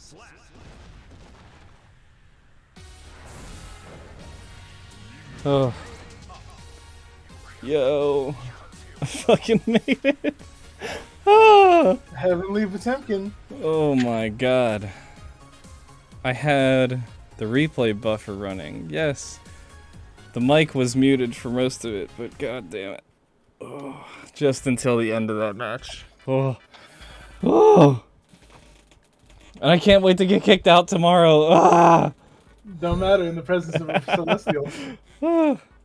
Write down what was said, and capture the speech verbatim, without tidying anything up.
Oh. Yo. I fucking made it. Ah. Heavenly Potemkin. Oh my god. I had the replay buffer running. Yes. The mic was muted for most of it, but god damn it. Oh, just until the end of that match. Oh. Oh. And I can't wait to get kicked out tomorrow. Ah. Don't matter in the presence of a Celestial. Ah.